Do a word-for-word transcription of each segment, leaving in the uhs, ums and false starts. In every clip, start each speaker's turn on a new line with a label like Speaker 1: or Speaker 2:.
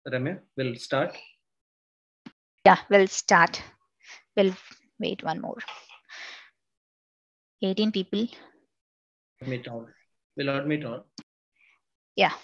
Speaker 1: Ramya, we'll start.
Speaker 2: Yeah, we'll start. We'll wait one more. eighteen people.
Speaker 1: Admit all. We'll admit all.
Speaker 2: Yeah.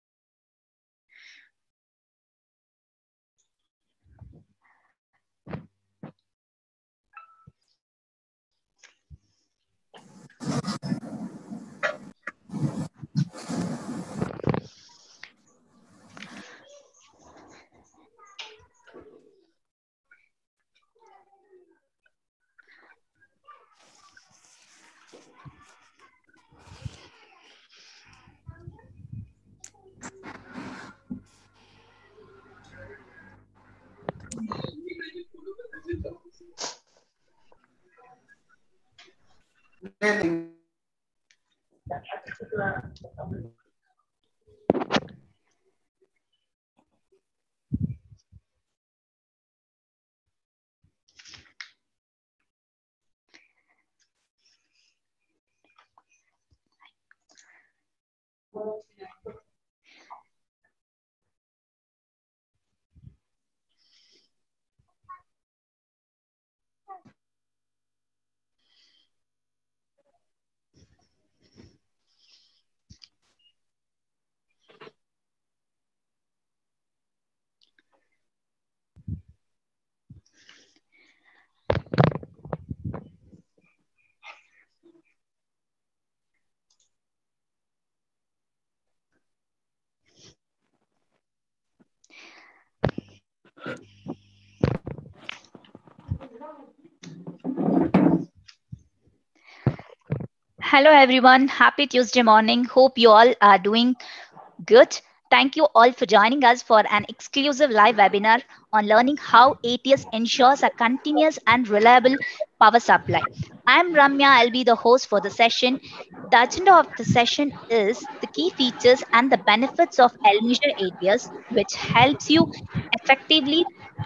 Speaker 2: Hello, everyone. Happy Tuesday morning. Hope you all are doing good. Thank you all for joining us for an exclusive live webinar on learning how A T S ensures a continuous and reliable power supply. I'm Ramya. I'll be the host for the session. The agenda of the session is the key features and the benefits of Elmeasure A T S, which helps you effectively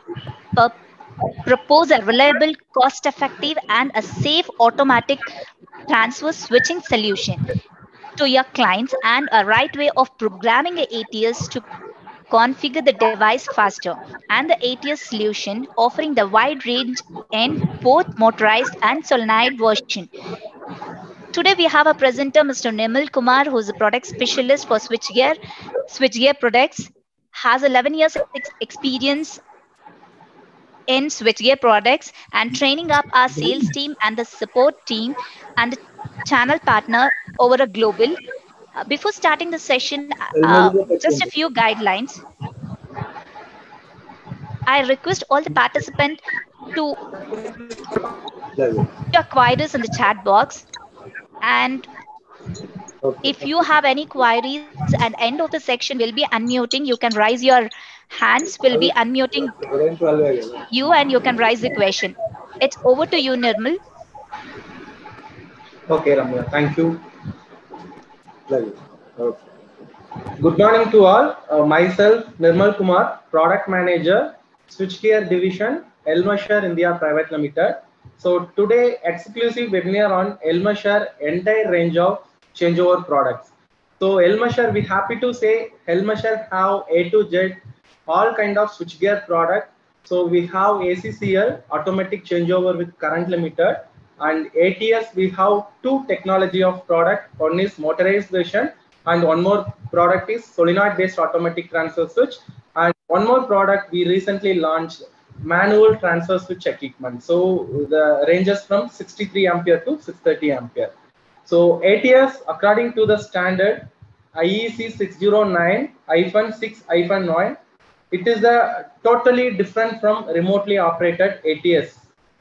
Speaker 2: per- propose a reliable, cost effective, and a safe automatic transfer switching solution to your clients and a right way of programming a ATS to configure the device faster, and the A T S solution offering the wide range in both motorized and solenoid version. Today we have a presenter, Mister Nimal Kumar, who is a product specialist for switchgear, switchgear products, has eleven years ex- experience in switchgear products and training up our sales team and the support team and the channel partner over a global. Uh, before starting the session, uh, just a few guidelines. I request all the participants to put your queries in the chat box. And if you have any queries and end of the section will be unmuting, you can raise your hands. Will be unmuting you and you can raise the question. It's over to you, Nirmal.
Speaker 3: Okay, Ramya, thank you. Okay. Good morning to all. Uh, myself, Nirmal Kumar, Product Manager, Switchgear Division, Elmasher India Private Limited. So today, exclusive webinar on Elmasher entire range of changeover products. So Elmasher, we happy to say Elmasher have A to Z all kind of switchgear product. So we have A C C L automatic changeover with current limited, and A T S we have two technology of product. One is motorized version and one more product is solenoid based automatic transfer switch, and one more product we recently launched manual transfer switch equipment. So the ranges from sixty-three ampere to six hundred thirty ampere. So A T S according to the standard I E C six oh nine dash six dash nine, it is the totally different from remotely operated A T S.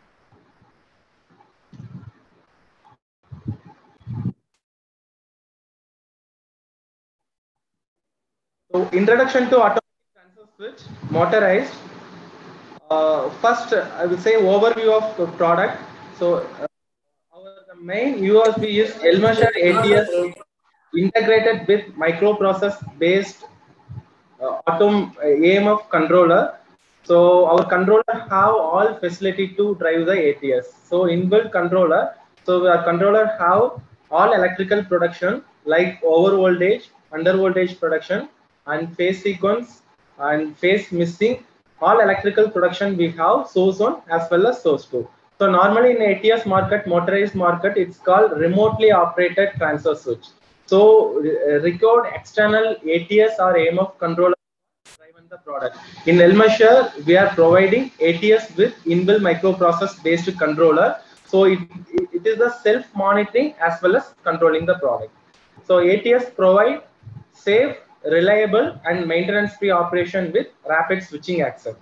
Speaker 3: So introduction to automatic transfer switch, motorized. Uh, first, I will say overview of the product. So uh, our the main U S B is Elmasher A T S integrated with microprocess based uh, autom A M F controller. So our controller have all facility to drive the A T S. So inbuilt controller. So our controller have all electrical production like over voltage, under voltage production, and phase sequence, and phase missing. All electrical production we have source one as well as source two. So normally in A T S market, motorized market, it's called remotely operated transfer switch. So uh, record external A T S or A M F controller driven the product. In Elmasher, we are providing A T S with inbuilt microprocess based controller. So it, it is the self monitoring as well as controlling the product. So A T S provide safe, reliable and maintenance free operation with rapid switching action.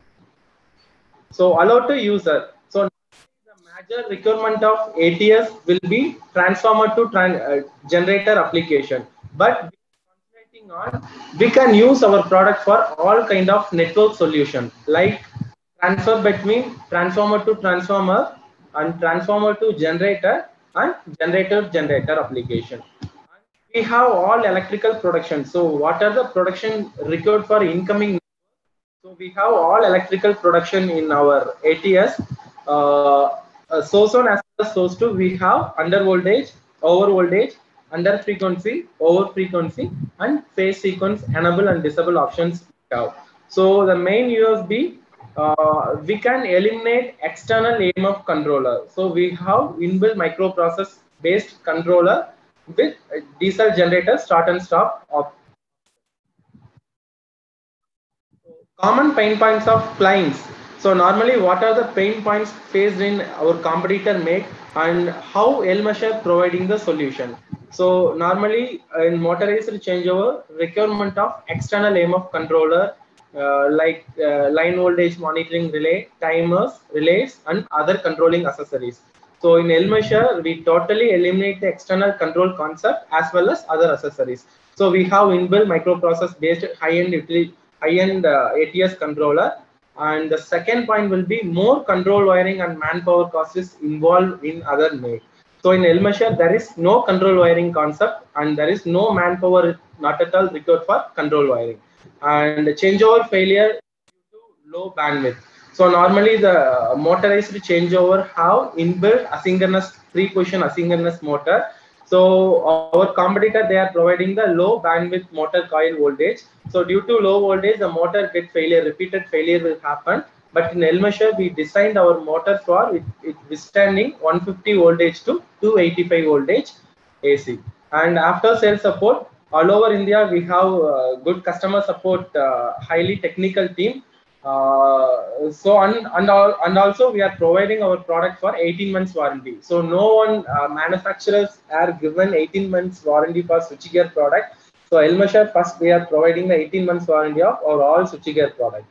Speaker 3: So allow to user. So the major requirement of A T S will be transformer to tran uh, generator application. But concentrating on, we can use our product for all kind of network solution like transfer between transformer to transformer and transformer to generator and generator generator application. We have all electrical production. So what are the production required for incoming? So we have all electrical production in our A T S. Uh, uh, source one as well as source two, we have under voltage, over voltage, under frequency, over frequency, and phase sequence enable and disable options we have. So the main U S B, uh, we can eliminate external A M F controller. So we have inbuilt microprocess based controller with diesel generator start and stop option. Common pain points of clients. So normally what are the pain points faced in our competitor make and how Elmasher providing the solution. So normally in motorized changeover, requirement of external A M F controller uh, like uh, line voltage monitoring relay, timers, relays and other controlling accessories. So in Elmasher, we totally eliminate the external control concept as well as other accessories. So we have inbuilt microprocess based high-end utility high-end uh, A T S controller, and the second point will be more control wiring and manpower cost is involved in other make. So in Elmasher there is no control wiring concept and there is no manpower not at all required for control wiring, and changeover failure due to low bandwidth. So normally the motorized changeover have inbuilt asynchronous three-position asynchronous motor. So our competitor, they are providing the low bandwidth motor coil voltage. So due to low voltage, the motor get failure, repeated failure will happen. But in Elmasher, we designed our motor for it, it withstanding one fifty voltage to two eighty-five voltage A C. And after sales support, all over India, we have uh, good customer support, uh, highly technical team. Uh, so and and, all, and also we are providing our product for eighteen months warranty. So no one uh, manufacturers are given eighteen months warranty for switchgear product. So Elmasher first we are providing the eighteen months warranty of our all switchgear product.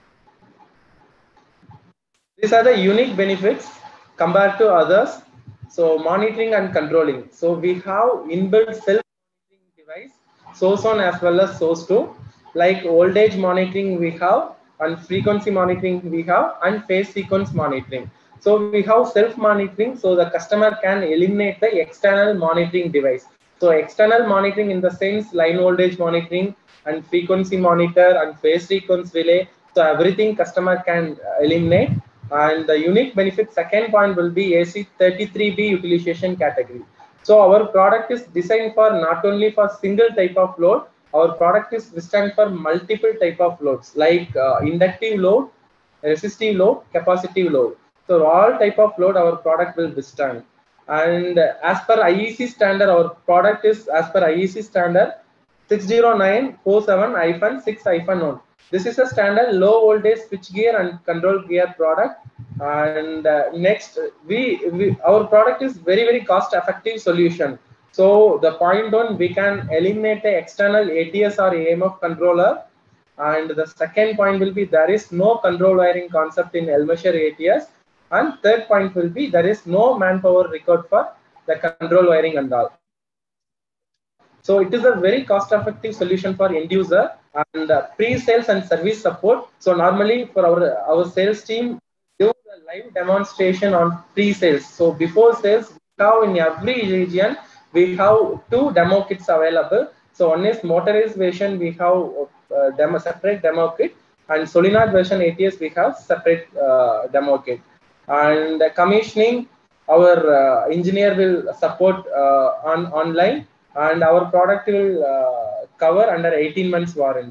Speaker 3: These are the unique benefits compared to others. So monitoring and controlling. So we have inbuilt self monitoring device, source one as well as source two. Like voltage monitoring we have, and frequency monitoring we have, and phase sequence monitoring. So we have self monitoring, so the customer can eliminate the external monitoring device. So external monitoring in the sense line voltage monitoring and frequency monitor and phase sequence relay. So everything customer can eliminate. And the unique benefit second point will be A C thirty-three B utilization category. So our product is designed for not only for single type of load, our product is designed for multiple type of loads like uh, inductive load, resistive load, capacitive load. So all type of load our product will withstand. And uh, as per I E C standard, our product is as per I E C standard six zero nine four seven dash six dash one. This is a standard low voltage switch gear and control gear product. And uh, next, we, we our product is very very cost effective solution. So the point one, we can eliminate the external A T S or A M F controller. And the second point will be there is no control wiring concept in Elmasher A T S. And third point will be there is no manpower required for the control wiring and all. So it is a very cost effective solution for end user. And uh, pre-sales and service support. So normally for our, our sales team, do the live demonstration on pre-sales. So before sales, we have in every region, we have two demo kits available. So one is motorized version, we have uh, demo separate demo kit, and solenoid version A T S we have separate uh, demo kit. And uh, commissioning, our uh, engineer will support uh, on online, and our product will uh, cover under eighteen months warranty.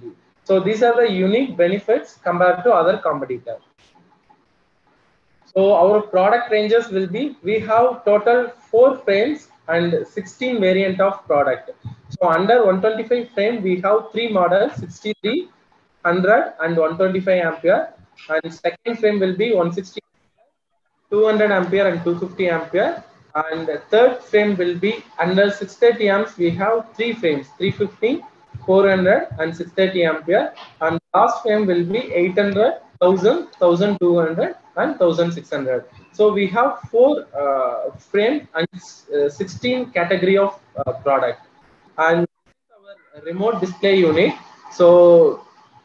Speaker 3: So these are the unique benefits compared to other competitors. So our product ranges will be, we have total four frames and sixteen variant of product. So under one twenty-five frame, we have three models, sixty-three, one hundred and one twenty-five ampere. And second frame will be one sixty, two hundred ampere and two fifty ampere. And the third frame will be under six thirty amps. We have three frames, three fifty, four hundred and six thirty ampere. And last frame will be eight hundred, one thousand, one thousand two hundred and one thousand six hundred. So we have four uh, frame and uh, sixteen category of uh, product. And our remote display unit. So,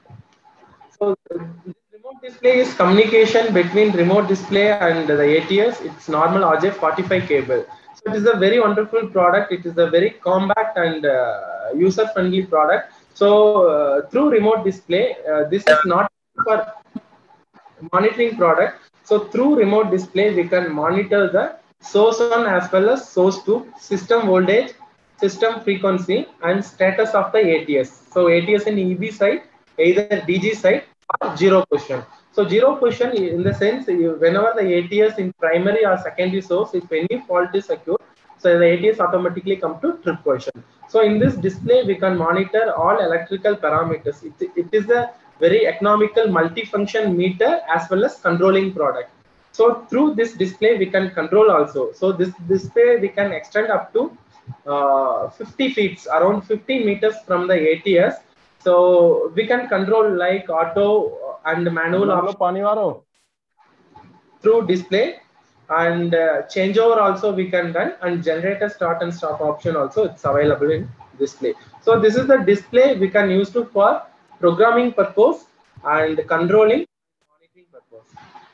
Speaker 3: so this remote display is communication between remote display and the A T S. It's normal R J forty-five cable. So it is a very wonderful product. It is a very compact and uh, user-friendly product. So uh, through remote display, uh, this is not for monitoring product. So through remote display, we can monitor the source on as well as source to, system voltage, system frequency, and status of the A T S. So A T S in E B side, either D G side or zero position. So zero position in the sense, whenever the A T S in primary or secondary source, if any fault is occurred, so the A T S automatically come to trip position. So in this display, we can monitor all electrical parameters. It, it is a very economical multifunction meter as well as controlling product. So through this display, we can control also. So this display, we can extend up to uh, fifty feet, around fifty meters from the A T S. So we can control like auto and manual option through display, and uh, changeover also we can run, and generator start and stop option also it's available in display. So this is the display we can use to for programming purpose and controlling monitoring purpose.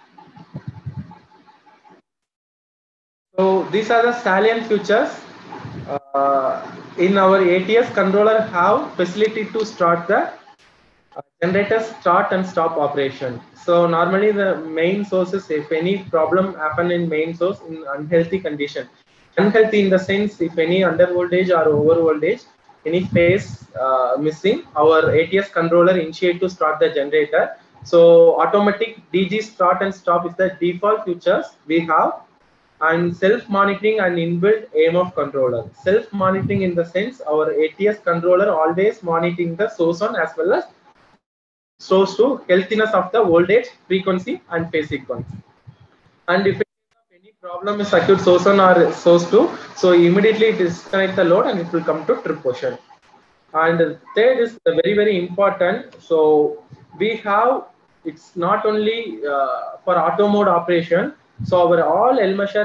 Speaker 3: So these are the salient features. Uh, in our A T S controller have facility to start the uh, generator start and stop operation. So normally the main sources, if any problem happen in main source in unhealthy condition, unhealthy in the sense if any under voltage or over voltage, any phase uh, missing, our A T S controller initiate to start the generator. So automatic D G start and stop is the default features we have. And self-monitoring and inbuilt aim of controller. Self-monitoring in the sense our A T S controller always monitoring the source on as well as source to healthiness of the voltage, frequency and phase sequence. And if any problem is occurred source on or source two, so immediately disconnect the load and it will come to trip position. And third is very very important. So we have, it's not only uh, for auto mode operation. So our all Elmasher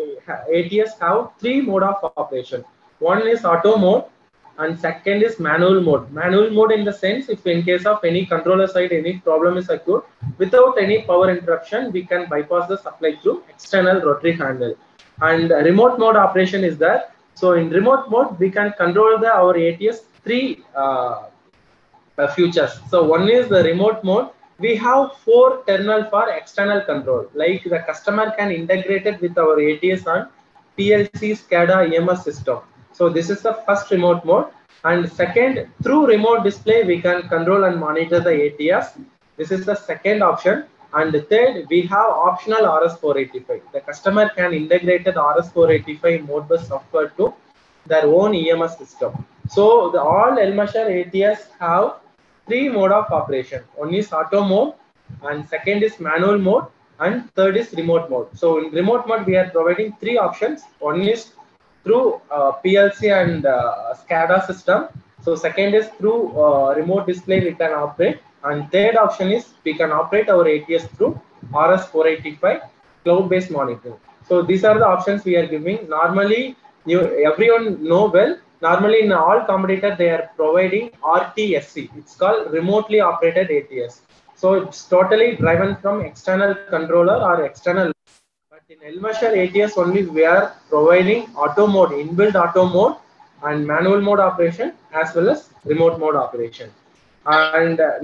Speaker 3: A T S have three mode of operation. One is auto mode and second is manual mode. Manual mode in the sense if in case of any controller side any problem is occurred, without any power interruption we can bypass the supply through external rotary handle. And remote mode operation is that. So in remote mode we can control the our A T S three uh, features. So one is the remote mode. We have four terminal for external control. Like the customer can integrate it with our A T S on P L C, SCADA, E M S system. So this is the first remote mode. And second, through remote display, we can control and monitor the A T S. This is the second option. And the third, we have optional R S four eighty-five. The customer can integrate the R S four eighty-five Modbus software to their own E M S system. So the all Elmasher A T S have three mode of operation. One is auto mode, and second is manual mode, and third is remote mode. So in remote mode, we are providing three options. One is through uh, P L C and uh, SCADA system. So second is through uh, remote display we can operate. And third option is we can operate our A T S through R S four eighty-five cloud-based monitoring. So these are the options we are giving. Normally, you everyone know well. Normally, in all competitor, they are providing R T S C. It's called remotely operated A T S. So it's totally driven from external controller or external. But in Elmasher A T S only, we are providing auto mode, inbuilt auto mode, and manual mode operation as well as remote mode operation. And uh,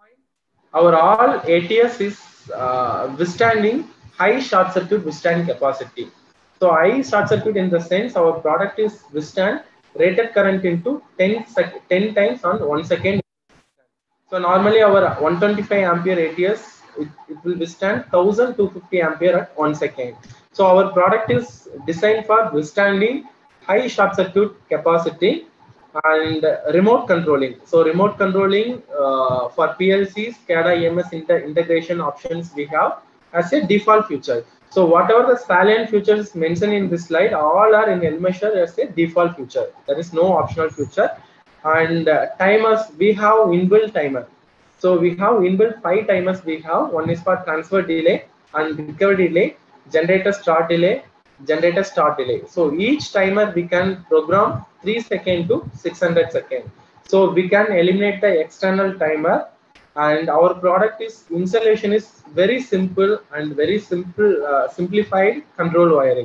Speaker 3: our all A T S is uh, withstanding high short circuit withstand capacity. So high short circuit in the sense our product is withstand rated current into ten, ten times on one second. So normally our one twenty-five ampere A T S, it, it will withstand one thousand two hundred fifty ampere at one second. So our product is designed for withstanding high short circuit capacity and remote controlling. So remote controlling uh, for P L Cs, SCADA, E M S inter integration options we have as a default feature. So whatever the salient features mentioned in this slide, all are in Elmeasure as a default feature. There is no optional feature. And uh, timers, we have inbuilt timer. So we have inbuilt five timers we have. One is for transfer delay and recovery delay, generator start delay, generator start delay. So each timer we can program three seconds to six hundred seconds. So we can eliminate the external timer, and our product is installation is very simple and very simple uh, simplified control wiring.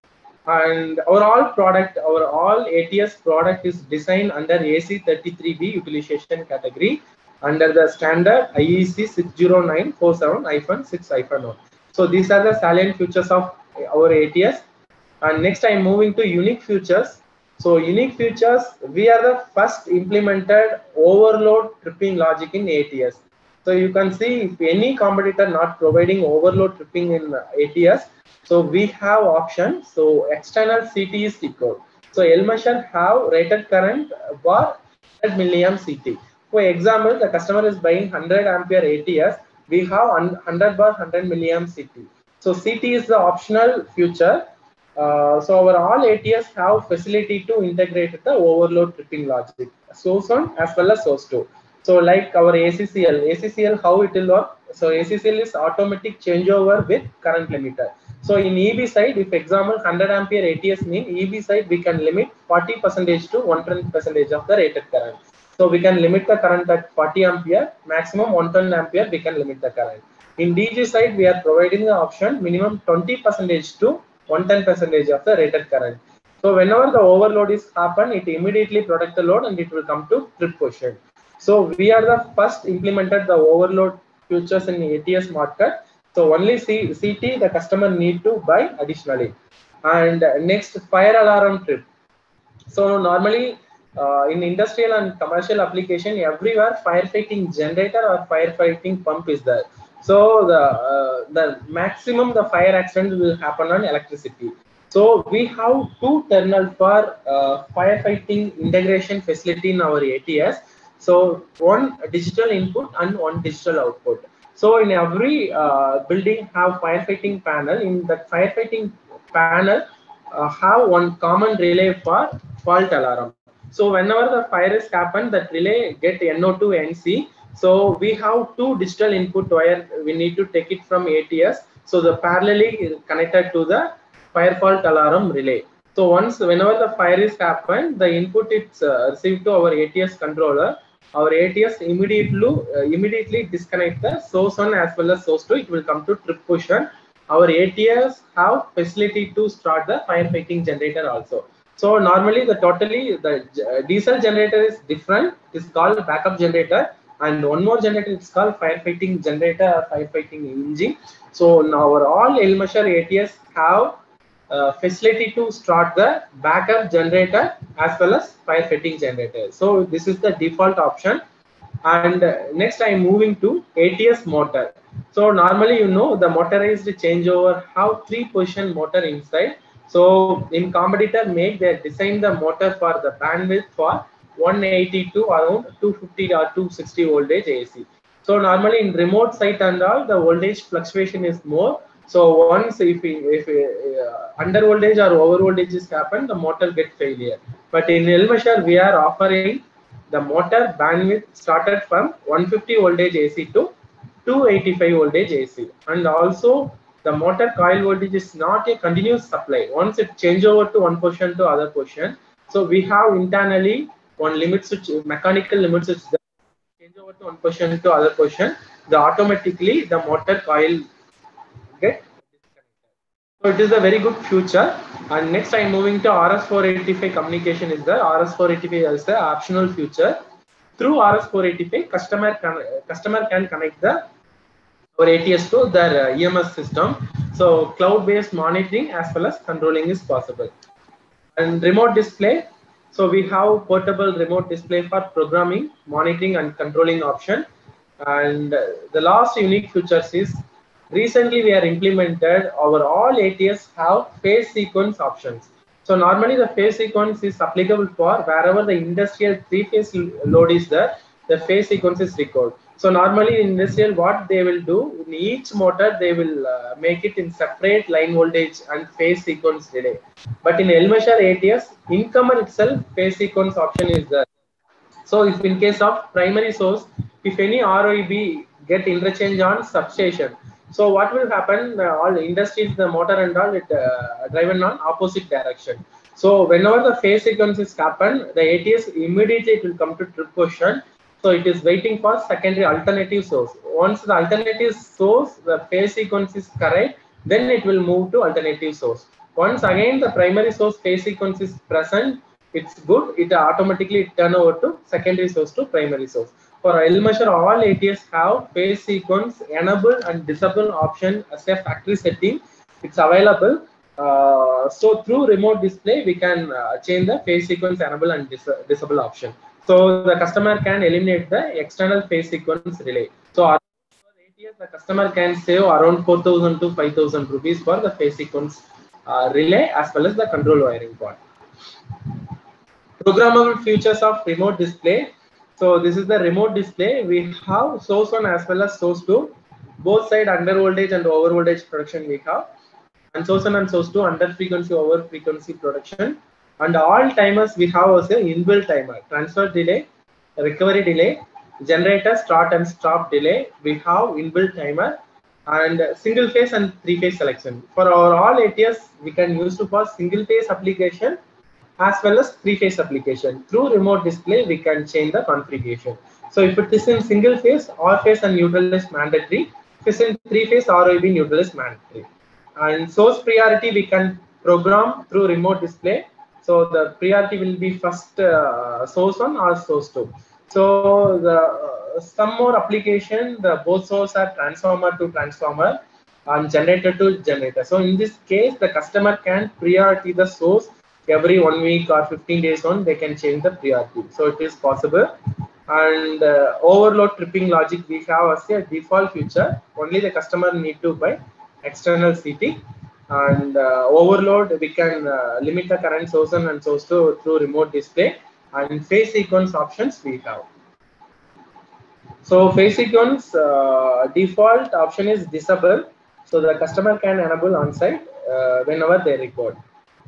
Speaker 3: And our all product, our all A T S product is designed under A C thirty-three B utilization category under the standard I E C six zero nine four seven dash six dash one. So these are the salient features of our A T S. And next I'm moving to unique features. So unique features, we are the first implemented overload tripping logic in A T S. So you can see if any competitor not providing overload tripping in A T S, so we have option. So external C T is equal. So Elmeasure have rated current bar one hundred milliamp C T. For example, the customer is buying one hundred ampere A T S. We have one hundred bar one hundred milliamp C T. So C T is the optional feature. Uh, so our all A T S have facility to integrate the overload tripping logic, source one as well as source two. So like our A C C L, A C C L how it will work? So A C C L is automatic changeover with current limiter. So in E B side, if example one hundred ampere A T S mean, E B side we can limit forty percent to one hundred twenty percent of the rated current. So we can limit the current at forty ampere, maximum one hundred ten ampere we can limit the current. In D G side, we are providing the option minimum twenty percent to one hundred ten percent of the rated current. So whenever the overload is happen, it immediately protect the load and it will come to trip position. So we are the first implemented the overload features in A T S market. So only C T the customer need to buy additionally. And next, fire alarm trip. So normally uh, in industrial and commercial application, everywhere firefighting generator or firefighting pump is there. So the uh, the maximum the fire accident will happen on electricity. So we have two terminal for uh, firefighting integration facility in our A T S. So one digital input and one digital output. So in every uh, building have firefighting panel. In that firefighting panel uh, have one common relay for fault alarm. So whenever the fire is happened, that relay get N O two N C. So we have two digital input wire. We need to take it from A T S. So the parallelly is connected to the fire fault alarm relay. So once whenever the fire is happened, the input is uh, received to our A T S controller. Our A T S immediately uh, immediately disconnect the source one as well as source two. It will come to trip position. Our A T S have facility to start the firefighting generator also. So normally the totally the diesel generator is different. It is called backup generator, and one more generator is called firefighting generator or firefighting engine. So now our all Elmeasure A T S have Uh, facility to start the backup generator as well as firefighting generator. So this is the default option. And uh, next I am moving to A T S motor. So normally you know the motorized changeover have three position motor inside. So in competitor make they design the motor for the bandwidth for one eighty to around two fifty or two sixty voltage A C. So normally in remote site and all the voltage fluctuation is more. So once if if uh, under voltage or over voltages happen, the motor get failure. But in Elmeasure we are offering the motor bandwidth started from one fifty voltage A C to two eighty-five voltage A C, and also the motor coil voltage is not a continuous supply. Once it change over to one position to other position, so we have internally one limit switch, mechanical limit switch that change over to one position to other position. The automatically the motor coil get disconnected. So it is a very good feature. And next I am moving to R S four eighty-five communication is the R S four eighty-five is the optional feature. Through R S four eighty-five, customer can customer can connect the our A T S to their uh, E M S system. So cloud-based monitoring as well as controlling is possible. And remote display. So we have portable remote display for programming, monitoring and controlling option. And the last unique features is recently we are implemented our all A T S have phase sequence options. So normally the phase sequence is applicable for wherever the industrial three-phase load is there, the phase sequence is required. So normally in industrial, what they will do in each motor, they will uh, make it in separate line voltage and phase sequence delay. But in Elmasher A T S, incomer itself phase sequence option is there. So if in case of primary source, if any R O E B get interchange on substation, so what will happen? Uh, all industries, the motor and all, it uh, driven on opposite direction. So whenever the phase sequences happen, the A T S immediately it will come to trip position. So it is waiting for secondary alternative source. Once the alternative source, the phase sequence is correct, then it will move to alternative source. Once again the primary source phase sequence is present, it's good, it automatically turn over to secondary source to primary source. For Elmasher, all A T S have phase sequence enable and disable option as a factory setting. It's available. Uh, so through remote display, we can uh, change the phase sequence enable and dis disable option. So the customer can eliminate the external phase sequence relay. So for A T S, the customer can save around four thousand to five thousand rupees for the phase sequence uh, relay as well as the control wiring part. Programmable features of remote display. So this is the remote display. We have source one as well as source two. Both side under voltage and over voltage production we have. And source one and source two under frequency over frequency production. And all timers we have also inbuilt timer. Transfer delay, recovery delay, generator start and stop delay. We have inbuilt timer. And single phase and three phase selection. For our all A T S, we can use to for single phase application as well as three-phase application. Through remote display, we can change the configuration. So if it is in single phase, R phase and neutral is mandatory. If it is in three-phase, R O E B neutral is mandatory. And source priority, we can program through remote display. So the priority will be first uh, source one or source two. So the uh, some more application, the both source are transformer to transformer and generator to generator. So in this case, the customer can priority the source every one week or fifteen days on, they can change the priority. So it is possible. And uh, overload tripping logic we have as a default feature. Only the customer need to buy external C T. And uh, overload, we can uh, limit the current source one and source two through remote display. And phase sequence options we have. So phase sequence uh, default option is disable. So the customer can enable on site uh, whenever they record.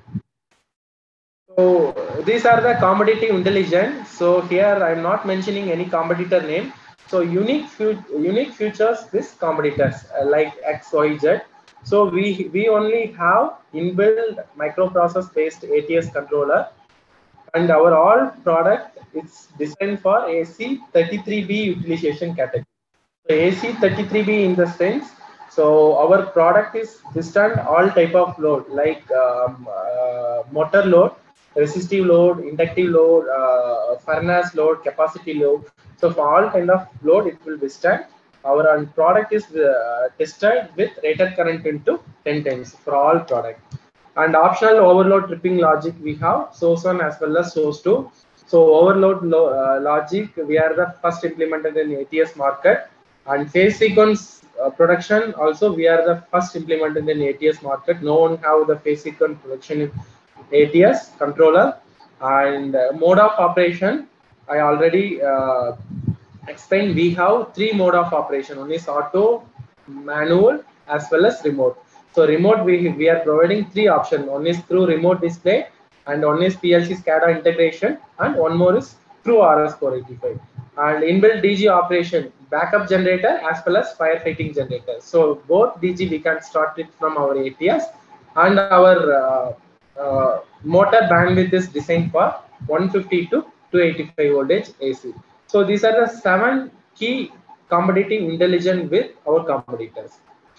Speaker 3: So these are the competitive intelligence. So here I'm not mentioning any competitor name. So unique unique features this competitors uh, like X Y Z. So we we only have inbuilt microprocessor based A T S controller, and our all product is designed for A C thirty-three B utilization category. So A C thirty-three B in the sense. So our product is withstand all type of load like um, uh, motor load, resistive load, inductive load, uh, furnace load, capacity load. So for all kind of load, it will withstand. Our product is uh, tested with rated current into ten times for all product. And optional overload tripping logic we have source one as well as source two. So overload lo uh, logic we are the first implemented in A T S market, and phase sequence uh, production also we are the first implemented in A T S market. No one have the phase sequence production in A T S controller. And uh, mode of operation I already uh, explained. We have three mode of operation. One is auto, manual as well as remote. So remote we, we are providing three options. One is through remote display, and one is P L C SCADA integration, and one more is through R S four eighty-five. And inbuilt D G operation, backup generator as well as firefighting generator. So both D G we can start it from our A T S, and our uh, uh, motor bandwidth is designed for one fifty to two eighty-five voltage A C. So these are the seven key competitive intelligence with our competitors.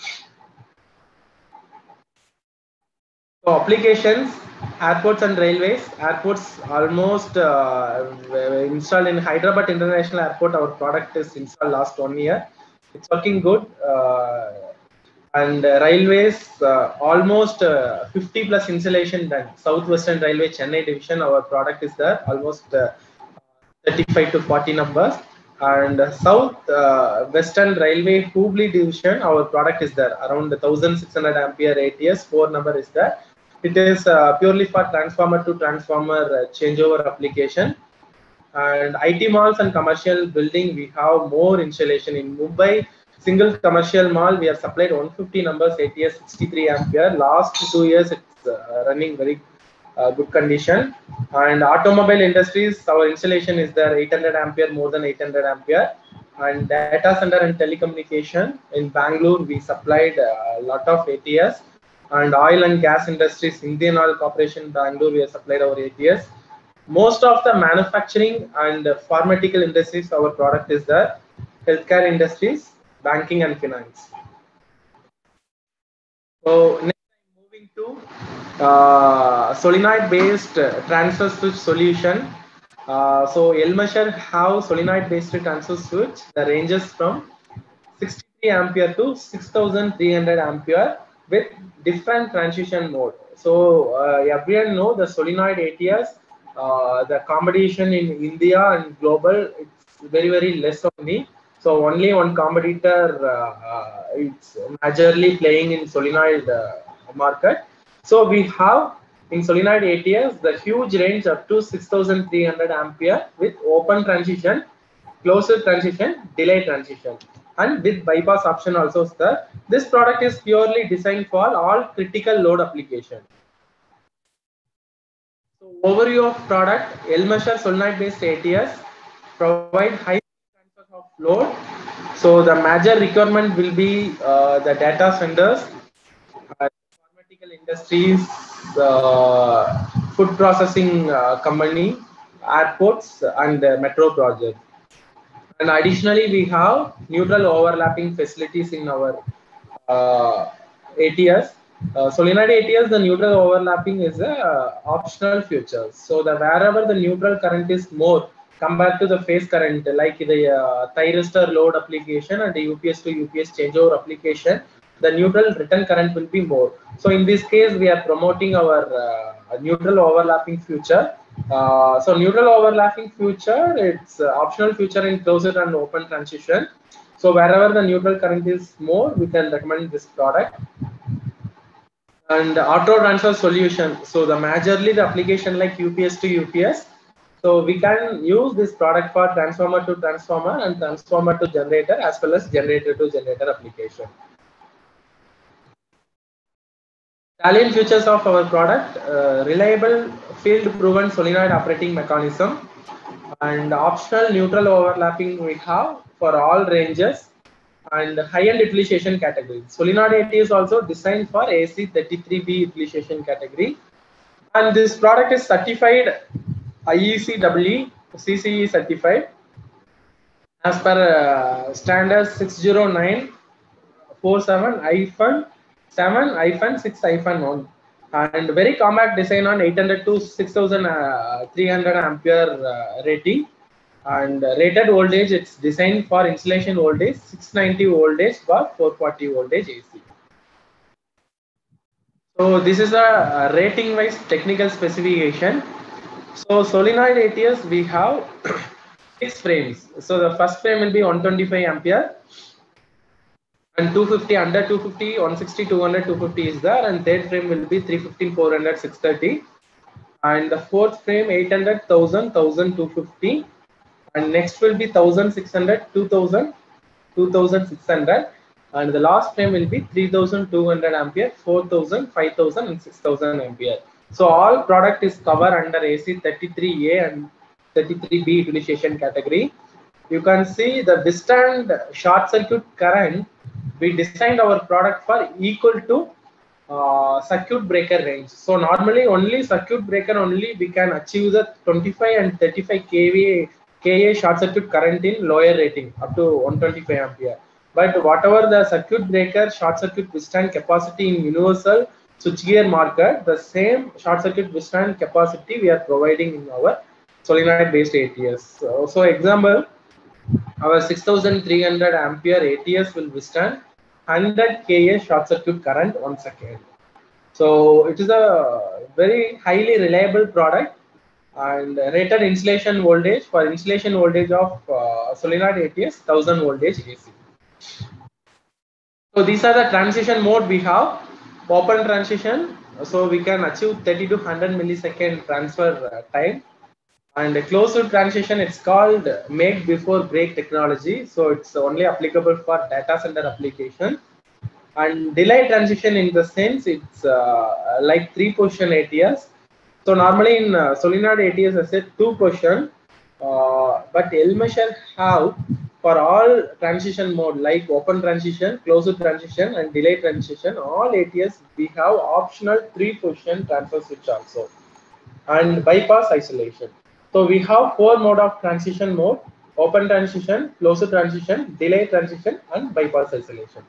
Speaker 3: So applications, airports and railways. Airports almost uh, installed in Hyderabad International Airport. Our product is installed last one year. It's working good. Uh, and uh, railways, uh, almost uh, fifty plus installation done. Southwestern Railway Chennai division, our product is there. Almost uh, thirty-five to forty numbers. And South uh, Western Railway Hubli division, our product is there around the one thousand six hundred ampere A T S, four number is there. It is uh, purely for transformer to transformer uh, changeover application. And I T malls and commercial building, we have more installation in Mumbai. Single commercial mall, we have supplied one hundred fifty numbers A T S sixty-three ampere. Last two years, it's uh, running very uh, good condition. And automobile industries, our installation is there eight hundred ampere, more than eight hundred ampere. And data center and telecommunication in Bangalore, we supplied a lot of A T S. And oil and gas industries, Indian Oil Corporation Bangalore, we have supplied our A T S. Most of the manufacturing and pharmaceutical industries, our product is there. Healthcare industries, banking and finance. So next I'm moving to uh, solenoid-based transfer switch solution. Uh, so Elmasher have solenoid-based transfer switch that ranges from sixty-three ampere to six thousand three hundred ampere with different transition mode. So uh, everyone know the solenoid A T S. Uh, the competition in India and global, it's very, very less only. So only one competitor, uh, uh, it's majorly playing in solenoid uh, market. So we have in solenoid A T S, the huge range up to six thousand three hundred ampere with open transition, closed transition, delay transition, and with bypass option also is there. This product is purely designed for all critical load application. So overview of product, Elmasher solenoid based A T S provide high transfer of load. So the major requirement will be uh, the data centers, uh, pharmaceutical industries, uh, food processing uh, company, airports, and uh, metro projects. And additionally, we have neutral overlapping facilities in our uh, A T S. Uh, solenoid A T S, the neutral overlapping is a uh, optional feature. So the wherever the neutral current is more compared to the phase current, like the uh, thyristor load application and the U P S to U P S changeover application, the neutral return current will be more. So in this case, we are promoting our uh, neutral overlapping feature. Uh, so neutral overlapping feature, it's uh, optional feature in closed and open transition. So wherever the neutral current is more, we can recommend this product. And auto transfer solution. So the majorly the application like U P S to U P S. So we can use this product for transformer to transformer and transformer to generator as well as generator to generator application. Salient features of our product, uh, reliable field proven solenoid operating mechanism, and optional neutral overlapping we have for all ranges, and high-end utilization category. Solenoid A T is also designed for A C thirty-three B utilization category, and this product is certified I E C E E C C E certified as per uh, standard six zero nine forty-seven dash seven dash six dash one, and very compact design on eight hundred to six thousand three hundred ampere uh, rating. And rated voltage, it's designed for installation voltage six ninety voltage for four forty voltage A C. So this is a rating wise technical specification. So solenoid A T S, we have six frames. So the first frame will be one twenty-five ampere, and two fifty, under two fifty, one sixty, two hundred, two fifty is there, and third frame will be three fifteen, four hundred, six thirty, and the fourth frame eight hundred, one thousand, one thousand two fifty. And next will be one thousand six hundred, two thousand, two thousand six hundred, and the last frame will be three thousand two hundred ampere, four thousand, five thousand, and six thousand ampere. So all product is covered under A C thirty-three A and thirty-three B utilization category. You can see the withstand short circuit current. We designed our product for equal to uh, circuit breaker range. So normally only circuit breaker only we can achieve the twenty-five and thirty-five K V A K A short circuit current in lower rating up to one twenty-five ampere. But whatever the circuit breaker short circuit withstand capacity in universal switchgear market, the same short circuit withstand capacity we are providing in our solenoid based A T S. So, so example, our six thousand three hundred ampere A T S will withstand one hundred K A short circuit current one second. So it is a very highly reliable product. and rated insulation voltage for insulation voltage of uh, solenoid A T S one thousand voltage A C. So these are the transition mode we have. Open transition, so we can achieve thirty to one hundred millisecond transfer uh, time. And a closed transition, it's called make before break technology. So it's only applicable for data center application. And delay transition, in the sense it's uh, like three position A T S. So normally in uh, solenoid A T S, I said two position, uh, but Elmeasure have for all transition mode like open transition, closed transition, and delay transition, all A T S we have optional three position transfer switch also, and bypass isolation. So we have four mode of transition mode: open transition, closed transition, delay transition, and bypass isolation.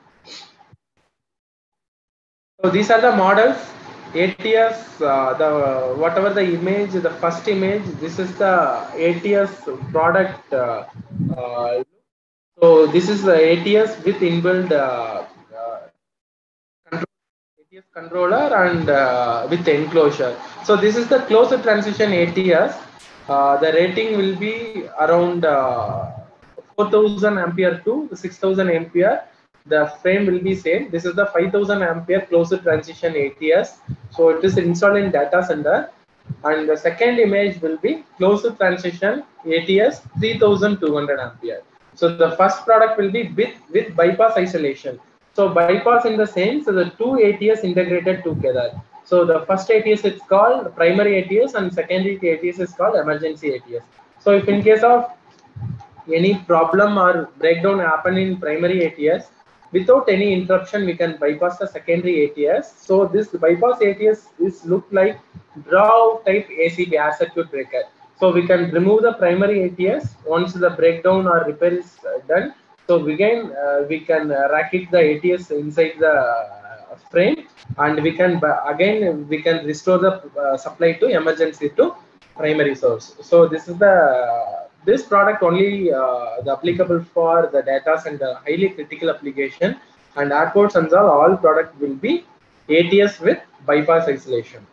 Speaker 3: So these are the models. A T S, uh, the whatever the image, the first image, this is the A T S product. Uh, uh, so this is the A T S with inbuilt uh, uh, control, A T S controller and uh, with enclosure. So this is the closed transition A T S. Uh, the rating will be around uh, four thousand ampere to six thousand ampere. The frame will be same. This is the five thousand ampere closed transition A T S. So it is installed in data center. And the second image will be closed transition A T S three thousand two hundred ampere. So the first product will be with, with bypass isolation. So bypass in the sense, so the two A T S integrated together. So the first A T S is called primary A T S and secondary A T S is called emergency A T S. So if in case of any problem or breakdown happen in primary A T S, without any interruption, we can bypass the secondary A T S. So this bypass A T S is look like draw type A C gas circuit breaker. So we can remove the primary A T S once the breakdown or repair is uh, done. So we can uh, we can uh, racket the A T S inside the uh, frame, and we can again we can restore the uh, supply to emergency to primary source. So this is the uh, this product only uh, the applicable for the data center highly critical application, and airports and all all product will be A T S with bypass isolation.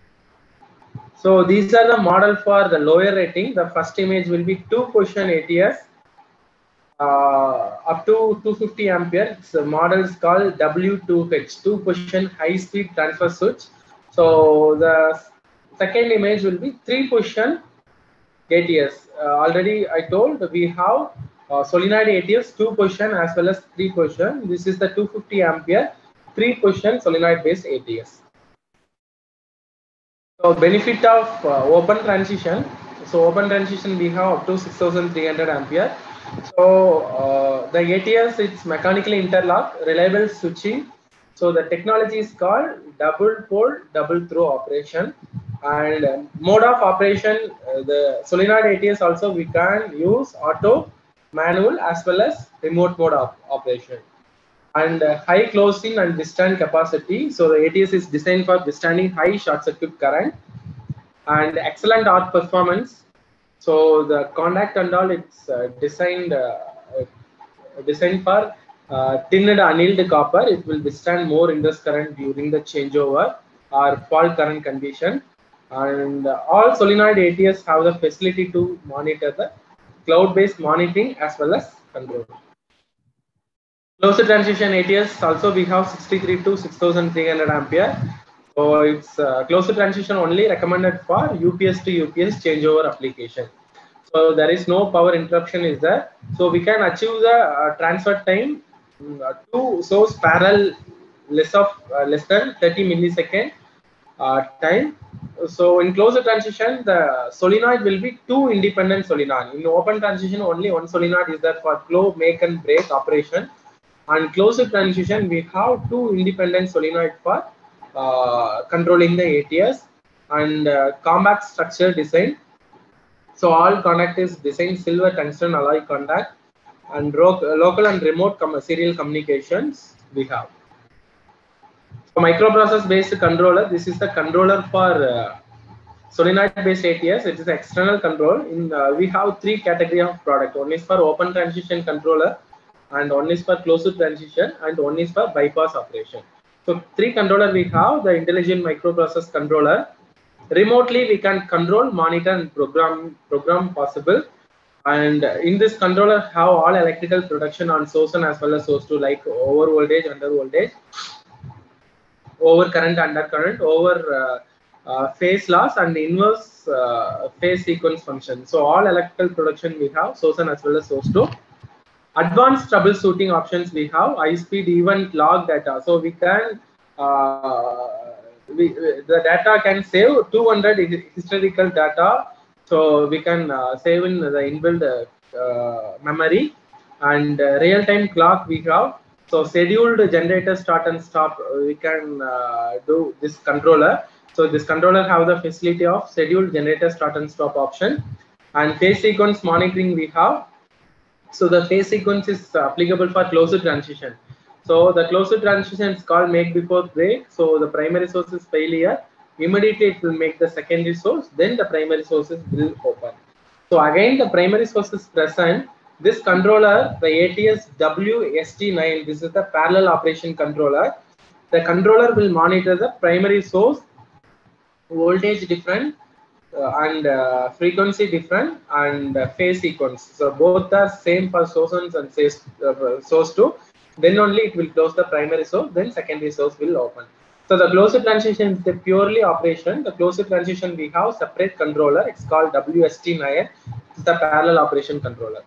Speaker 3: So these are the model for the lower rating. The first image will be two position A T S uh, up to two hundred fifty ampere. The model is called W two H, two position high speed transfer switch. So the second image will be three position A T S. Uh, already I told we have uh, solenoid A T S two position as well as three position. This is the two hundred fifty ampere three position solenoid based A T S. So benefit of uh, open transition. So open transition we have up to six thousand three hundred ampere. So uh, the A T S, it's mechanically interlocked, reliable switching. So the technology is called double pole double throw operation. And uh, mode of operation, uh, the solenoid A T S also we can use auto, manual as well as remote mode of operation. And uh, high closing and withstand capacity. So the A T S is designed for withstanding high short circuit current, and excellent arc performance. So the contact and all, it's uh, designed uh, designed for uh, tinned annealed copper. It will withstand more induced current during the changeover or fault current condition. And uh, all solenoid A T S have the facility to monitor the cloud-based monitoring as well as control. Closed transition A T S also we have sixty-three to six thousand three hundred ampere. So it's uh, closed transition only recommended for U P S to U P S changeover application. So there is no power interruption is there. So we can achieve the uh, transfer time uh, to source parallel less of uh, less than thirty millisecond uh, time. So in closed transition, the solenoid will be two independent solenoid. In open transition, only one solenoid is there for flow, make and break operation. And closed transition, we have two independent solenoid for uh, controlling the A T S, and uh, compact structure design. So all contact is designed silver tungsten alloy contact, and local and remote com serial communications we have. So microprocess based controller. This is the controller for uh, solenoid based A T S. It is external control. In uh, we have three category of product. One is for open transition controller, and one is for closed transition, and one is for bypass operation. So three controller we have: the intelligent microprocess controller, remotely we can control, monitor, and program program possible. And in this controller have all electrical production on source one as well as source two, like over voltage, under voltage, over current, under current, over uh, uh, phase loss, and inverse uh, phase sequence function. So all electrical production we have source one as well as source two. Advanced troubleshooting options we have, high speed event log data. So we can uh, we, the data can save two hundred historical data. So we can uh, save in the inbuilt uh, memory, and uh, real-time clock we have. So scheduled generator start and stop we can uh, do this controller. So this controller have the facility of scheduled generator start and stop option, and phase sequence monitoring we have. So the phase sequence is applicable for closed transition. So the closed transition is called make before break. So the primary source is failure, immediately it will make the secondary source, then the primary sources will open. So again the primary source is present. This controller, the A T S W S T nine, this is the parallel operation controller. The controller will monitor the primary source, voltage different, uh, and uh, frequency different, and uh, phase sequence. So both are same for source one and phase, uh, source two. Then only it will close the primary source, then secondary source will open. So the closed transition is the purely operation. The closed transition we have separate controller. It's called W S T nine. It's the parallel operation controller.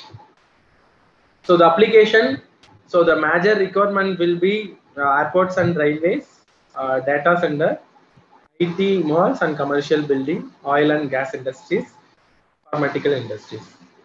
Speaker 3: So the application, so the major requirement will be uh, airports and railways, uh, data center, I T malls and commercial building, oil and gas industries, pharmaceutical industries.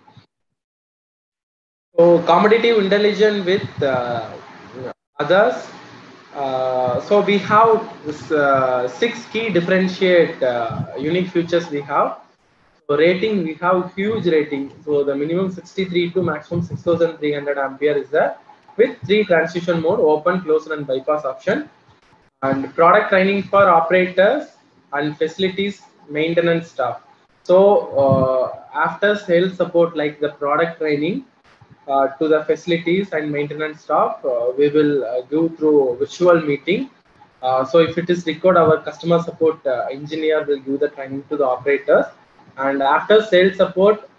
Speaker 3: So competitive intelligence with uh, others. Uh, so we have this, uh, six key differentiate uh, unique features we have. So rating, we have huge rating. So the minimum sixty-three to maximum six thousand three hundred ampere is there, with three transition mode, open, closed and bypass option. And product training for operators and facilities maintenance staff. So uh, after sales support, like the product training uh, to the facilities and maintenance staff, uh, we will uh, go through virtual meeting. Uh, so if it is required, our customer support uh, engineer will give the training to the operators. And after sales support,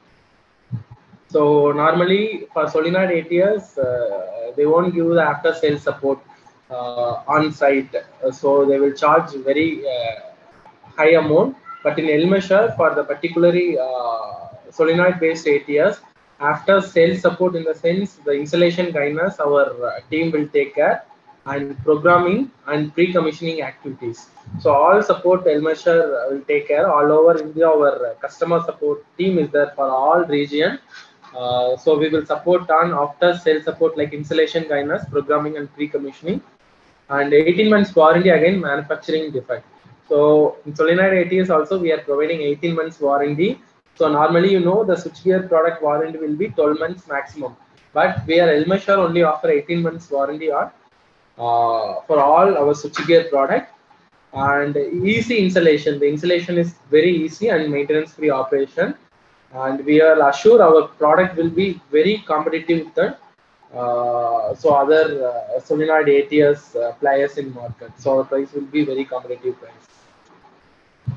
Speaker 3: so normally for solenoid A T S, uh, they won't give the after sales support uh, on site. Uh, so they will charge very uh, high amount. But in Elmeasure, for the particularly uh, solenoid based A T S, after sales support, in the sense the installation guidance, our uh, team will take care, and programming and pre-commissioning activities. So all support Elmeasure will take care. All over India, our customer support team is there for all region. Uh, so we will support on after sales support, like installation guidance, programming and pre-commissioning, and eighteen months warranty, again manufacturing defect. So in solenoid A T S also we are providing eighteen months warranty. So normally, you know, the switchgear product warranty will be twelve months maximum, but we are Elmeasure only offer eighteen months warranty on uh, for all our switchgear product. And easy installation. The installation is very easy and maintenance free operation. And we are assured our product will be very competitive with the uh, so other uh, solenoid A T S uh, players in market. So our price will be very competitive price.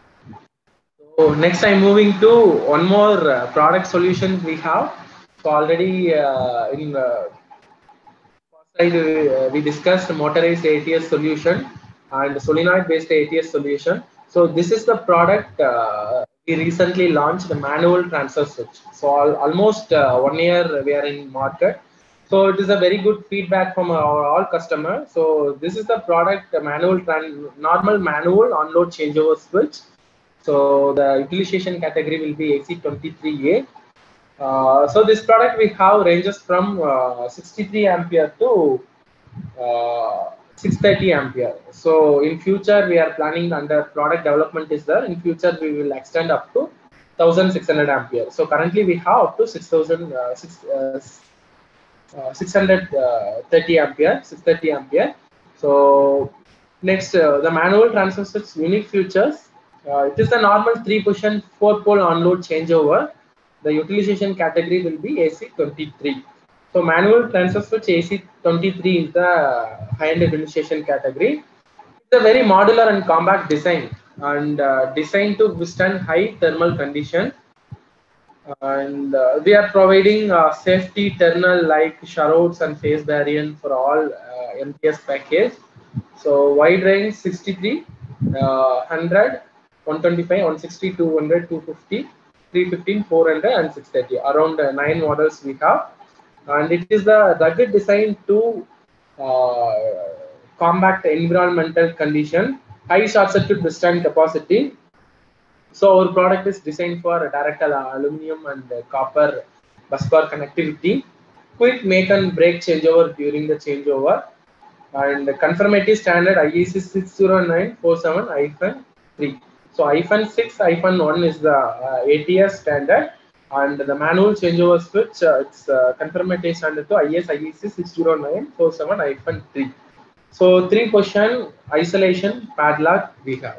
Speaker 3: So next I'm moving to one more uh, product solution we have. So already uh, in the first slide uh, we discussed motorized A T S solution and solenoid based A T S solution. So this is the product uh, we recently launched, the manual transfer switch. So all, almost uh, one year we are in market. So it is a very good feedback from our all customers. So this is the product, the manual normal manual on-load changeover switch. So the utilization category will be A C twenty-three A. Uh, so this product we have ranges from uh, sixty-three ampere to uh, six thirty ampere. So in future we are planning, under product development is there. In future we will extend up to one thousand six hundred ampere. So currently we have up to six thousand uh, six, uh, uh, six hundred thirty ampere, six thirty ampere. So next, uh, the manual transfer switch unique features. Uh, it is the normal three position four pole on-load changeover. The utilization category will be A C twenty-three. So manual transfer switch A C twenty-three is the high-end utilization category. It's a very modular and compact design. and uh, designed to withstand high thermal condition. And uh, we are providing uh, safety tunnel like shrouds and phase variant for all uh, M P S package. So wide range sixty-three, uh, one hundred, one twenty-five, one sixty, two hundred, two fifty, three fifteen, four hundred, and six thirty. Around uh, nine models we have, and it is the rugged design to uh, combat environmental condition, high short circuit withstand capacity. So our product is designed for direct aluminum and copper busbar connectivity, quick make and break changeover during the changeover, and conformity standard I E C six zero nine four seven dash three. So dash six dash one is the uh, A T S standard, and the manual changeover switch, uh, it's uh, conformity standard to I S I E C six zero nine four seven dash three. So three position isolation padlock we have.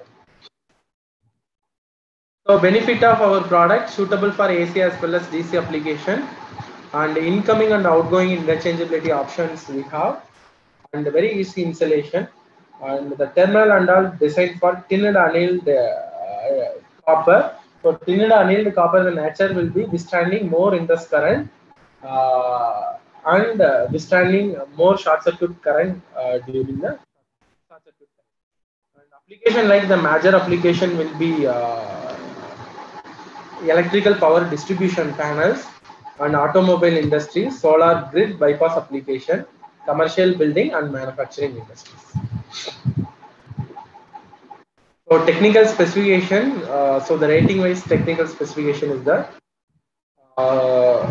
Speaker 3: So benefit of our product, suitable for A C as well as D C application, and incoming and outgoing interchangeability options we have, and very easy installation, and the terminal and all designed for tinned annealed uh, copper. For tinned annealed copper, the nature will be withstanding more interest current uh, and uh, withstanding more short circuit current uh, during the short circuit current. And application like the major application will be uh, electrical power distribution panels and automobile industry, solar grid bypass application, commercial building and manufacturing industries. So technical specification, uh, so the rating wise technical specification is that uh,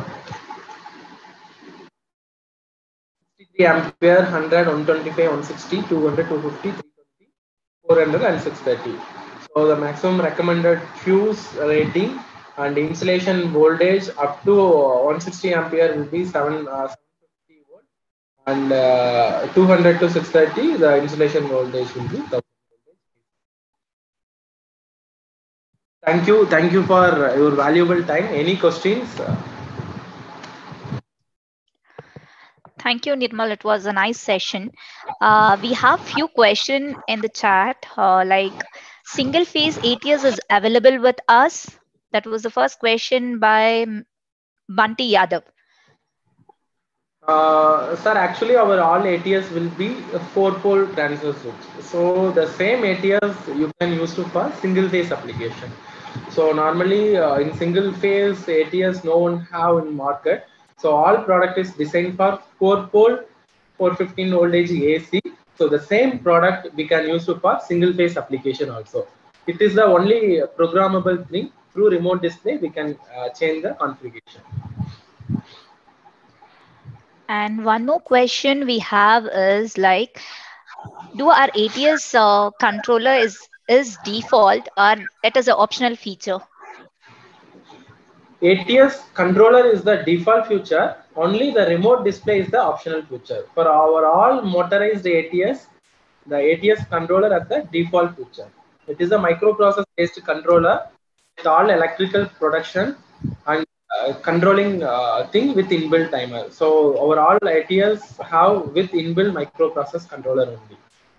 Speaker 3: sixty-three ampere, one hundred, one twenty-five, one sixty, two hundred, two fifty, three twenty, four hundred and six thirty. So the maximum recommended fuse rating and insulation voltage up to one sixty ampere will be seven, uh, seven fifty volt, and uh, two hundred to six thirty the insulation voltage will be one thousand. Thank you, thank you for your valuable time. Any questions?
Speaker 2: Thank you, Nirmal. It was a nice session. Uh, we have few questions in the chat, uh, like single phase A T S is available with us. That was the first question by Bunty Yadav.
Speaker 3: Uh, sir, actually our all A T S will be a four pole transfer switch. So the same A T S you can use to for single phase application. So normally uh, in single phase A T S no one have in market. So all product is designed for four pole four fifteen voltage A C. So the same product we can use to for single phase application also. It is the only programmable thing. Through remote display we can uh, change the configuration.
Speaker 2: And one more question we have is like, do our A T S uh, controller is is default or it is an optional feature?
Speaker 3: A T S controller is the default feature. Only the remote display is the optional feature. For our all motorized A T S, the A T S controller is the default feature. It is a microprocessor based controller with all electrical production and uh, controlling uh, thing with inbuilt timer. So our all A T S have with inbuilt microprocessor controller only.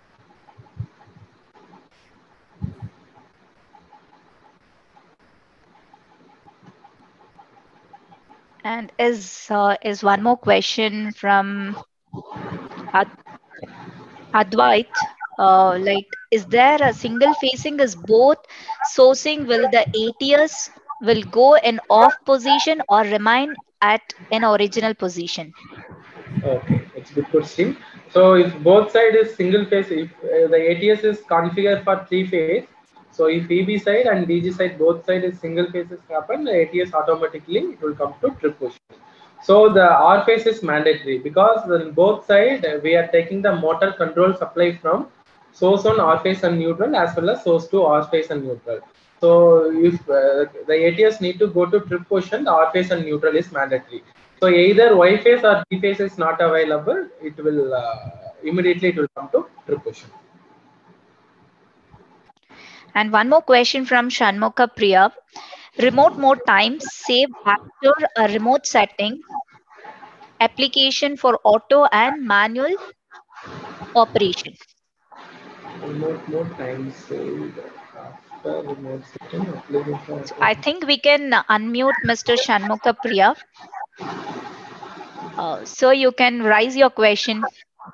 Speaker 2: And is uh, is one more question from Ad Advait. Uh, like, is there a single facing is both sourcing? Will the A T S will go in off position or remain at an original position?
Speaker 3: Okay, it's a good question. So if both side is single phase, if uh, the A T S is configured for three phase, so if E B side and D G side both side is single phases happen, the A T S automatically it will come to trip position. So the R phase is mandatory because on both side uh, we are taking the motor control supply from source on R phase and neutral as well as source to R phase and neutral. So if uh, the A T S need to go to trip position, the R phase and neutral is mandatory. So either Y phase or D phase is not available, it will uh, immediately it will come to trip position.
Speaker 2: And one more question from Shanmukha Priya. Remote mode time saved after a remote setting, application for auto and manual operation.
Speaker 3: Remote mode time saved
Speaker 2: So I think we can unmute Mister Shanmukha Priya. Uh, so you can raise your question.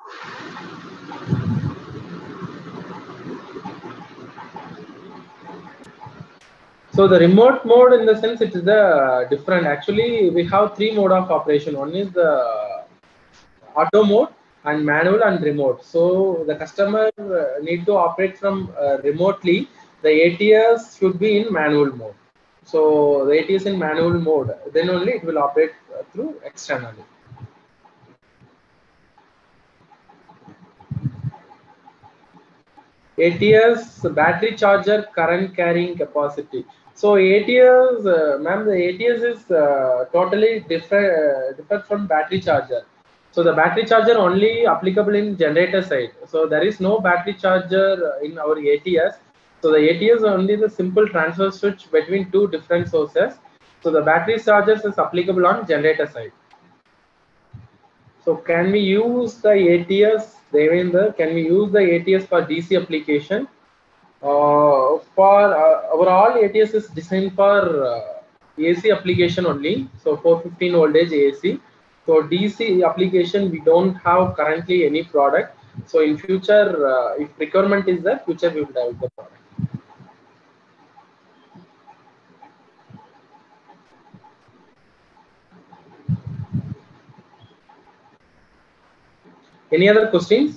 Speaker 3: So the remote mode, in the sense, it is the different. Actually, we have three mode of operation. One is the auto mode and manual and remote. So the customer uh, need to operate from uh, remotely. The A T S should be in manual mode. So the A T S in manual mode, then only it will operate uh, through externally. A T S battery charger current carrying capacity. So A T S, uh, ma'am, the A T S is uh, totally different, uh, different from battery charger. So the battery charger only applicable in generator side. So there is no battery charger in our A T S. So the A T S is only the simple transfer switch between two different sources. So the battery chargers is applicable on generator side. So can we use the A T S, Devendra, can we use the A T S for D C application? Uh, for uh, overall, A T S is designed for uh, A C application only. So four fifteen voltage A C. So D C application, we don't have currently any product. So in future, uh, if requirement is there, future we will develop the product. Any other questions?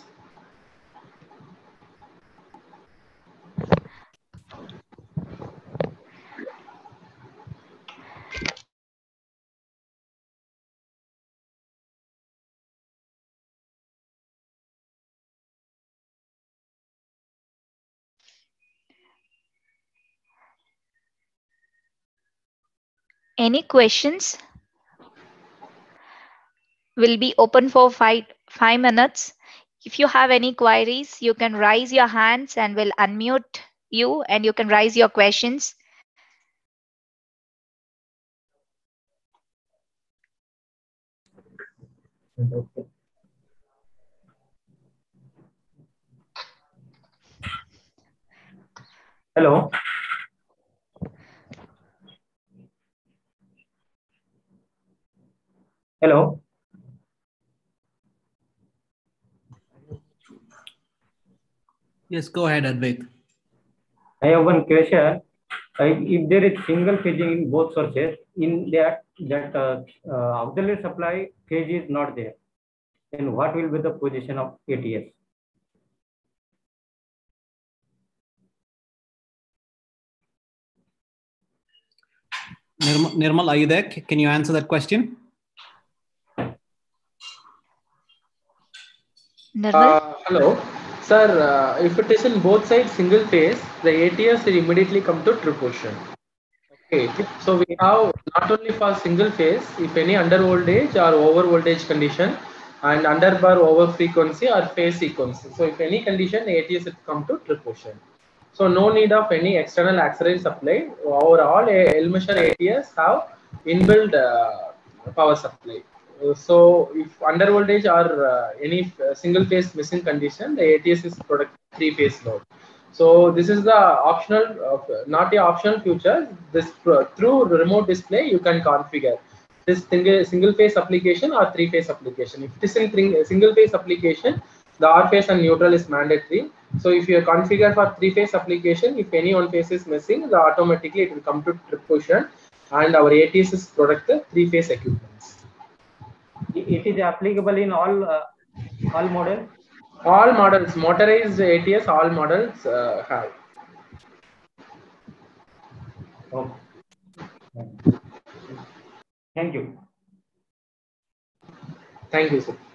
Speaker 2: Any questions? Will be open for five five minutes. If you have any queries, you can raise your hands and we'll unmute you and you can raise your questions.
Speaker 3: Hello. Hello.
Speaker 1: Yes, go ahead, Advait.
Speaker 4: I have one question. Uh, if there is single phasing in both sources, in that that uh, uh, auxiliary supply phase is not there, then what will be the position of A T S?
Speaker 1: Nirmal, Nirmal, are you there? Can you answer that question?
Speaker 2: Nirmal?
Speaker 3: Uh, hello. Sir, uh, if it is in both sides single phase, the A T S will immediately come to true position. Okay, so we have not only for single phase, if any under voltage or over voltage condition, and under bar over frequency or phase sequence. So if any condition, the A T S will come to true position. So no need of any external auxiliary supply. Overall, a Elmasher A T S have inbuilt uh, power supply. Uh, so if under voltage or uh, any uh, single phase missing condition, the A T S is product three phase load. So this is the optional, uh, not a optional feature. This uh, through remote display you can configure this single single phase application or three phase application. If it is in three, single phase application, the R phase and neutral is mandatory. So if you configure for three phase application, if any one phase is missing, the automatically it will come to trip position, and our A T S is product the three phase equipments.
Speaker 4: It is applicable in all uh, all models.
Speaker 3: All models, motorized A T S, all models uh, have.
Speaker 4: Okay. Thank you.
Speaker 3: Thank you, sir.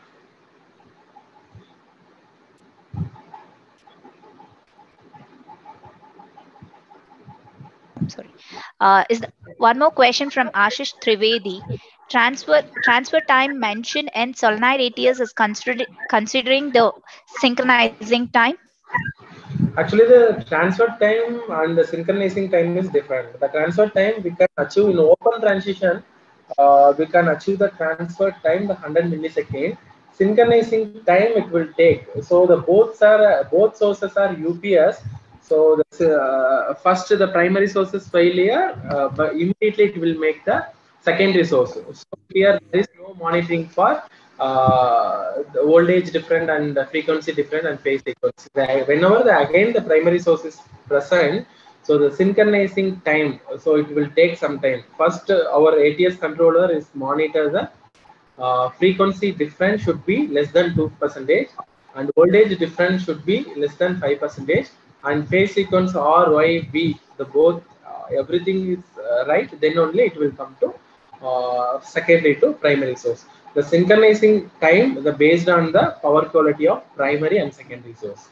Speaker 2: I'm sorry. Uh, is the, one more question from Ashish Trivedi. Transfer transfer time mentioned in solenoid A T S is considered considering the synchronizing time.
Speaker 3: Actually, the transfer time and the synchronizing time is different. The transfer time we can achieve in open transition. Uh, we can achieve the transfer time the one hundred millisecond. Synchronizing time it will take. So the both are both sources are U P S. So that's, uh, first the primary source is failure, uh, but immediately it will make the secondary source. So here there is no monitoring for uh, the voltage different and the frequency different and phase sequence. Whenever the, again the primary source is present, so the synchronizing time, so it will take some time. First, uh, our A T S controller is monitor the uh, frequency difference should be less than two percentage, and voltage difference should be less than five percentage, and phase sequence R, Y, B, the both uh, everything is uh, right. Then only it will come to uh, secondary to primary source. The synchronizing time, the based on the power quality of primary and secondary source.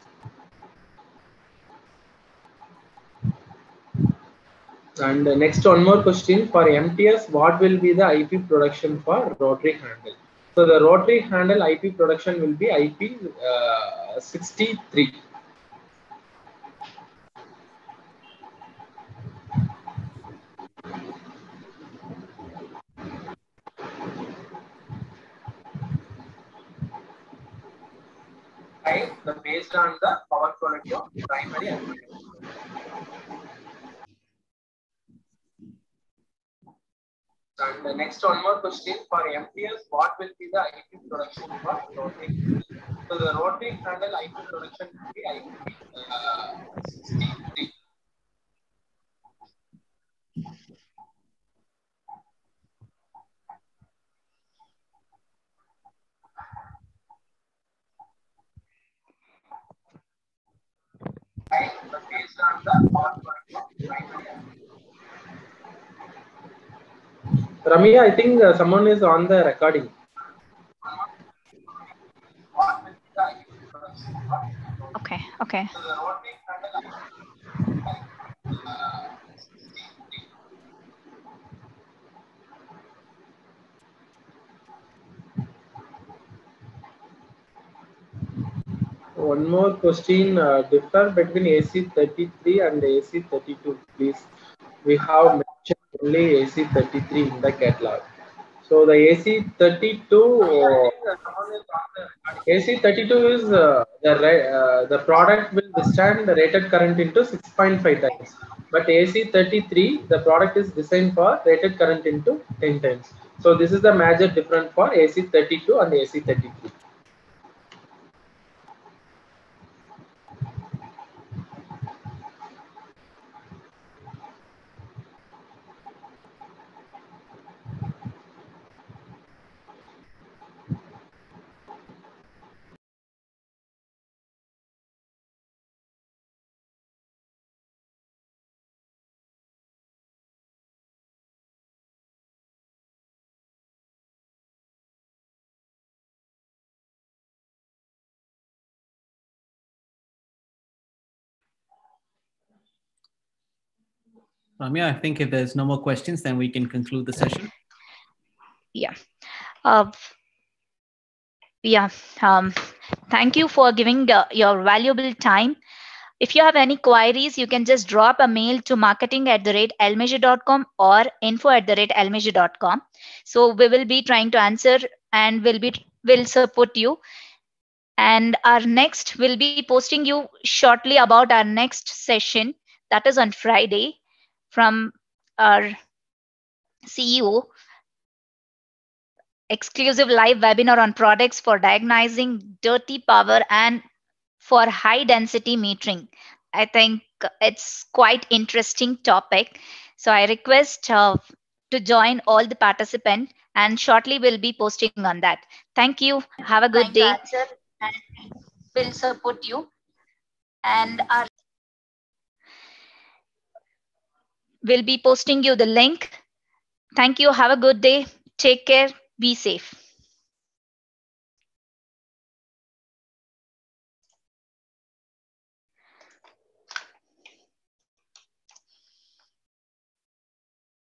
Speaker 3: And uh, next, one more question for M T S. What will be the I P production for rotary handle? So the rotary handle I P production will be I P uh, sixty-three. Right, the based on the power quality of primary and secondary. And the next, one more question for M T S. What will be the I P production for rotary? So the rotary handle I P production will be I P uh, sixty-three. Right, the based on the power quality of primary and Ramya, I think uh, someone is on the recording.
Speaker 2: Okay, okay.
Speaker 3: One more question, uh, differ between A C thirty-three and A C thirty-two, please. We have mentioned only A C thirty-three in the catalog. So the A C thirty-two, uh, A C thirty-two is uh, the uh, the product will withstand the rated current into six point five times. But A C thirty-three, the product is designed for rated current into ten times. So this is the major difference for A C thirty-two and A C thirty-three.
Speaker 1: Ramya, I think if there's no more questions, then we can conclude the session.
Speaker 2: Yeah. Uh, yeah. Um, thank you for giving uh, your valuable time. If you have any queries, you can just drop a mail to marketing at the rate elmeasure dot com or info at the rate elmeasure dot com. So we will be trying to answer and will be will support you. And our next will be posting you shortly about our next session, that is on Friday, from our C E O, exclusive live webinar on products for diagnosing dirty power and for high density metering. I think it's quite interesting topic. So I request uh, to join all the participants, and shortly we'll be posting on that. Thank you. Have a good day. And we'll support you. And our we'll be posting you the link. Thank you. Have a good day. Take care. Be safe.